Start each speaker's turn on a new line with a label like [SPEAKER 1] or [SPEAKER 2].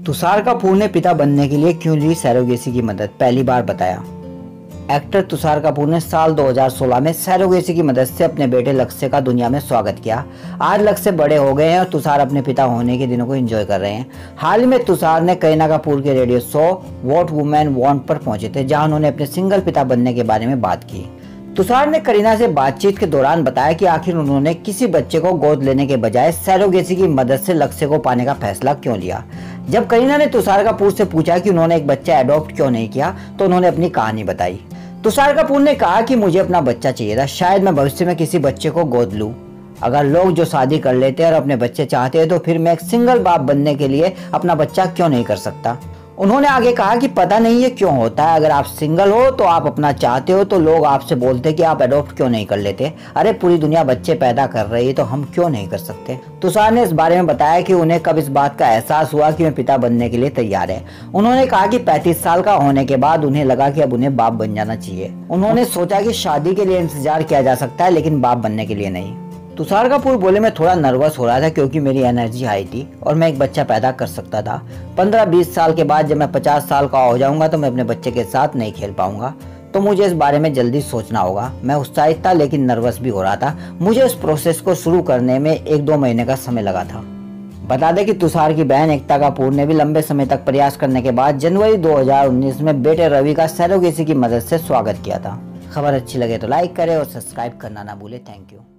[SPEAKER 1] तुषार कपूर ने पिता बनने के लिए क्यों ली सरोगेसी की मदद, पहली बार बताया। एक्टर तुषार कपूर ने साल 2016 में सरोगेसी की मदद से अपने बेटे लक्ष्य का दुनिया में स्वागत किया। आज लक्ष्य बड़े हो गए हैं और तुषार अपने पिता होने के दिनों को एंजॉय कर रहे हैं। हाल ही में तुषार ने करीना कपूर के radio show what women want पर पहुंचे थे, जहां उन्होंने अपने सिंगल पिता बनने के बारे में बात की। तुषार ने करीना से बातचीत के दौरान बताया कि आखिर उन्होंने किसी बच्चे को गोद लेने के बजाय सरोगेसी की मदद से लक्ष्य को पाने का फैसला क्यों लिया। जब करीना ने तुषार कपूर से पूछा कि उन्होंने एक बच्चा अडॉप्ट क्यों नहीं किया, तो उन्होंने अपनी कहानी बताई। तुषार कपूर ने कहा कि मुझे अपना बच्चा चाहिए था, शायद मैं भविष्य में किसी बच्चे को गोद लूं। अगर लोग जो शादी कर लेते हैं और अपने बच्चे चाहते हैं, तो फिर मैं एक सिंगल बाप बनने के लिए अपना बच्चा क्यों नहीं कर सकता। उन्होंने आगे कहा कि पता नहीं ये क्यों होता है, अगर आप सिंगल हो तो आप अपना चाहते हो तो लोग आपसे बोलते हैं कि आप अडॉप्ट क्यों नहीं कर लेते। अरे पूरी दुनिया बच्चे पैदा कर रही है तो हम क्यों नहीं कर सकते। तुषार ने इस बारे में बताया कि उन्हें कब इस बात का एहसास हुआ कि मैं पिता बनने के लिए तैयार है। उन्होंने कहा कि 35 साल का होने के बाद उन्हें लगा कि अब उन्हें बाप बन जाना चाहिए। उन्होंने सोचा कि शादी के लिए इंतजार किया जा सकता है, लेकिन बाप बनने के लिए नहीं। तुषार कपूर बोले, मैं थोड़ा नर्वस हो रहा था क्योंकि मेरी एनर्जी हाई थी और मैं एक बच्चा पैदा कर सकता था। 15-20 साल के बाद जब मैं 50 साल का हो जाऊंगा तो मैं अपने बच्चे के साथ नहीं खेल पाऊंगा, तो मुझे इस बारे में जल्दी सोचना होगा। मैं उत्साहित था लेकिन नर्वस भी हो रहा था। मुझे इस प्रोसेस को शुरू करने में 1-2 महीने का समय लगा था। बता दें कि तुषार की बहन एकता कपूर ने भी लंबे समय तक प्रयास करने के बाद जनवरी 2019 में बेटे रवि का सरोगेसी की मदद से स्वागत किया था। खबर अच्छी लगे तो लाइक करें और सब्सक्राइब करना ना भूले। Thank you.